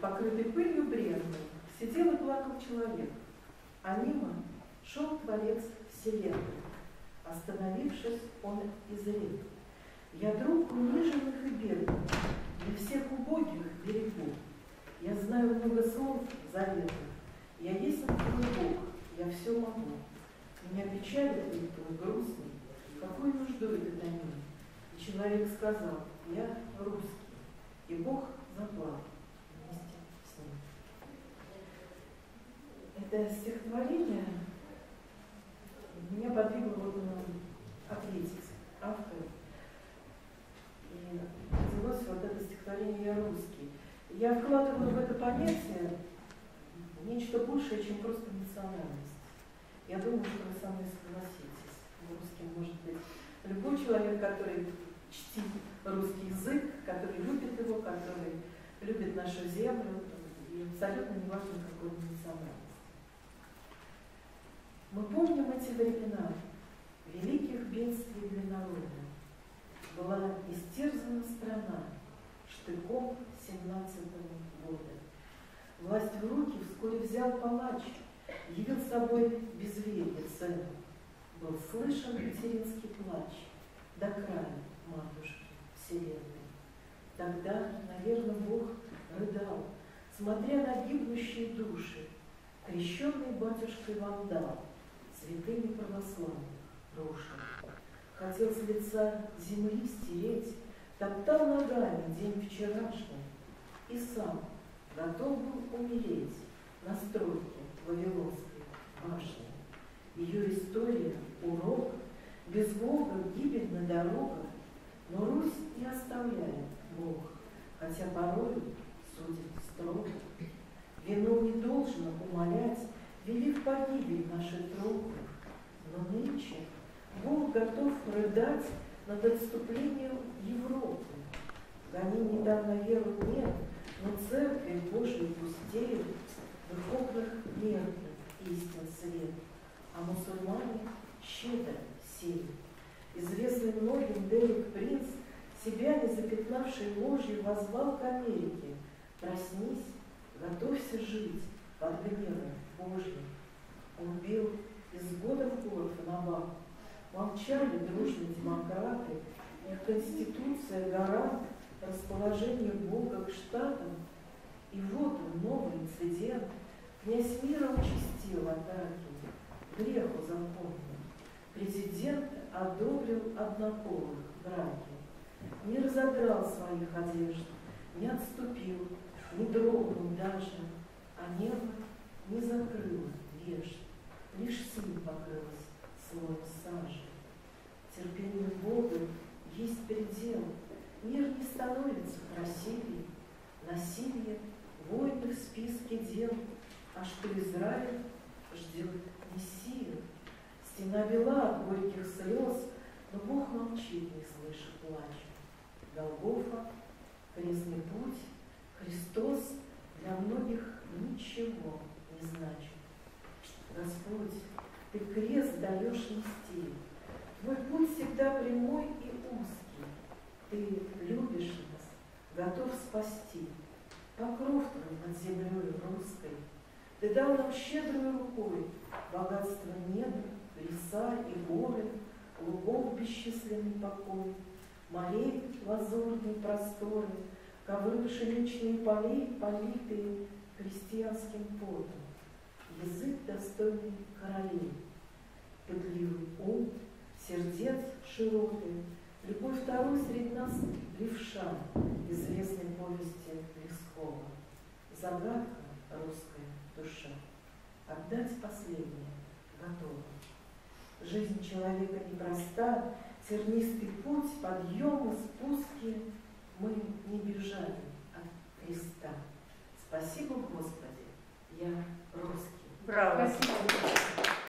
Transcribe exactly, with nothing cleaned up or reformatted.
покрытый пылью бренной, сидел и плакал человек, а мимо шел Творец Вселенной. Остановившись, он изрек: «Я друг униженных и бедных, для всех убогих берегу. Я знаю много слов заветных, я есть твой Бог, я все могу. Меня печалит ли твой грустный, какую нужду это томит?» И человек сказал: «Я русский», и Бог заплакал вместе с ним. Это стихотворение меня подвигло вот на ответить автору. И родилось вот это стихотворение «Я русский». Я вкладываю в это понятие нечто большее, чем просто национальность. Я думаю, что вы со мной согласитесь. Русским может быть любой человек, который чтит русский язык, который любит его, который любит нашу землю, и абсолютно не важно, какой он национальность. Мы помним эти времена великих бедствий для народа. Была истерзана страна штыком семнадцатого года. Власть в руки вскоре взял палач, явил собой безверие цену. Был слышен материнский плач до края матушки вселенной. Тогда, наверное, Бог рыдал, смотря на гибнущие души, крещенный батюшкой вандал, святыми православных рушил. Хотел с лица земли стереть, топтал ногами день вчерашний, и сам готов был умереть на стройке Вавилонской башни. Ее история — урок, без Бога гибель на дорогах, но Русь не оставляет Бог, хотя порой судит строго. Вину не должно умолять, велив погибель нашей трупы, но нынче Бог готов рыдать над отступлением Европы. Гони недавно веру нет, но церкви Божьей пустеют, в их окнах меркнет истин свет, а мусульмане щедро сеют. Известный многим Дерек Принц, себя не запятнавший ложью, возвал к Америке: «Проснись, готовься жить под гневом Божьим». Он бил из года в год на бак. Молчали дружные демократы, их конституция гарант расположения Бога к штатам. И вот он, новый инцидент. Князь мира участил атаки, греху законным. Президент одобрил однополых браки. Не разодрал своих одежд, не отступил, не дрогнул даже, а небо не закрыло вешь, лишь синь покрылась слоем сажи. Терпению Бога есть предел, мир не становится красивее, насилие, войны в списке дел, а что Израиль ждет Мессию. Стена бела от горьких слез, но Бог молчит, не слыша плача. Голгофа, крестный путь, Христос для многих ничего не значит. Господь, Ты крест даешь нести, Твой путь всегда прямой и узкий. Ты любишь нас, готов спасти, покров Твой над землей русской. Ты дал нам щедрой рукой богатство неба, леса и горы, лугов бесчисленный покой, морей лазурные просторы, ковры пшеничные полей, политые крестьянским потом, язык достойный королей, пытливый ум, сердец широкий, любой второй среди нас левша, известной повести Лескова, загадка русская душа, отдать последнее готово. Жизнь человека непроста, тернистый путь, подъемы, спуски. Мы не бежали от креста. Спасибо, Господи, я русский. Браво! Спасибо.